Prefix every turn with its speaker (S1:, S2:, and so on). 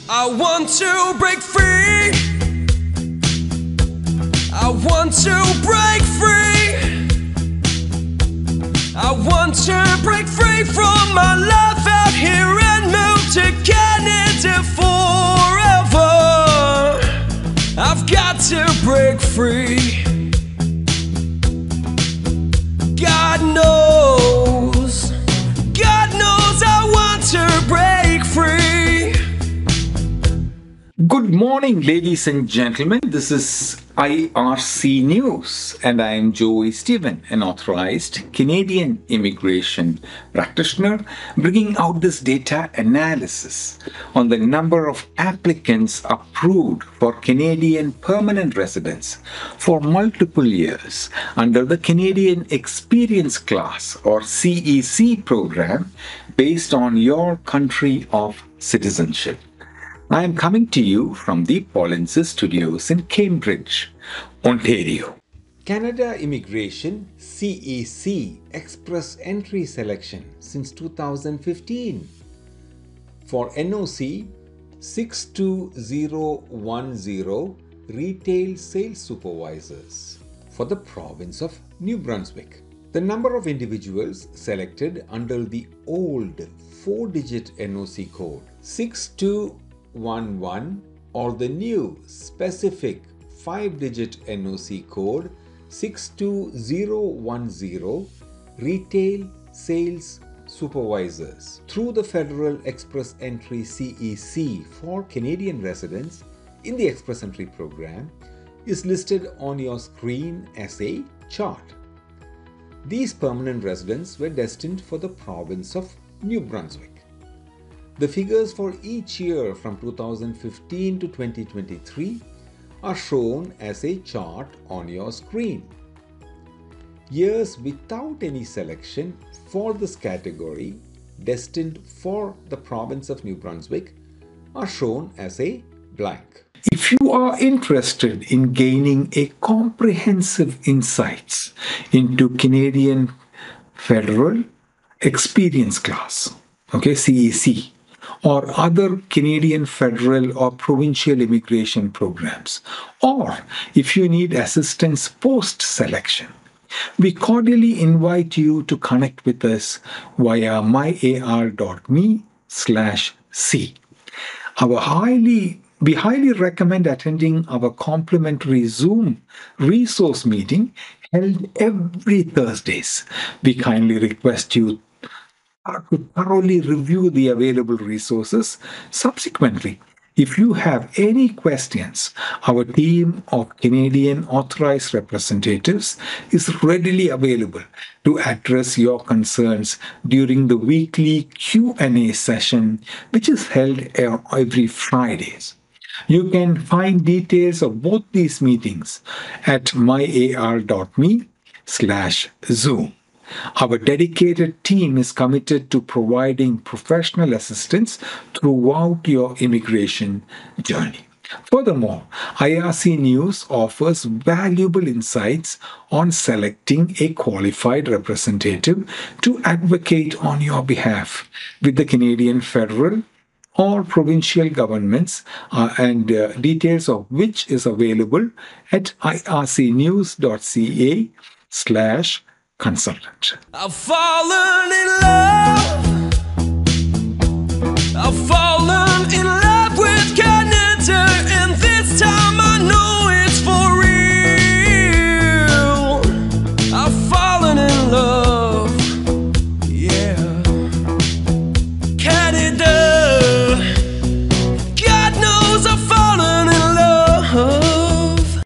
S1: I want to break free. I want to break free. I want to break free from my life out here and move to Canada forever. I've got to break free. God knows I want to break free.
S2: Good morning, ladies and gentlemen. This is IRC News, and I am Joey Stephen, an authorized Canadian immigration practitioner, bringing out this data analysis on the number of applicants approved for Canadian permanent residence for multiple years under the Canadian Experience Class or CEC program based on your country of citizenship. I am coming to you from the Polinsys studios in Cambridge, Ontario. Canada Immigration CEC Express Entry selection since 2015 for NOC 62010 Retail Sales Supervisors for the province of New Brunswick. The number of individuals selected under the old 4-digit NOC code 6211 or the new specific 5-digit NOC code 62010 Retail Sales Supervisors through the Federal Express Entry CEC for Canadian residents in the Express Entry program is listed on your screen as a chart. These permanent residents were destined for the province of New Brunswick. The figures for each year from 2015 to 2023 are shown as a chart on your screen. Years without any selection for this category, destined for the province of New Brunswick, are shown as a blank. If you are interested in gaining a comprehensive insights into Canadian Federal Experience Class, CEC, or other Canadian federal or provincial immigration programs, or if you need assistance post-selection, we cordially invite you to connect with us via myar.me/c. We highly recommend attending our complimentary Zoom resource meeting held every Thursdays. We kindly request you to thoroughly review the available resources. Subsequently, if you have any questions, our team of Canadian authorized representatives is readily available to address your concerns during the weekly Q&A session, which is held every Fridays. You can find details of both these meetings at myar.me/Zoom. Our dedicated team is committed to providing professional assistance throughout your immigration journey. Furthermore, IRC News offers valuable insights on selecting a qualified representative to advocate on your behalf with the Canadian federal or provincial governments, and details of which is available at ircnews.ca/consultant.
S1: I've fallen in love. I've fallen in love.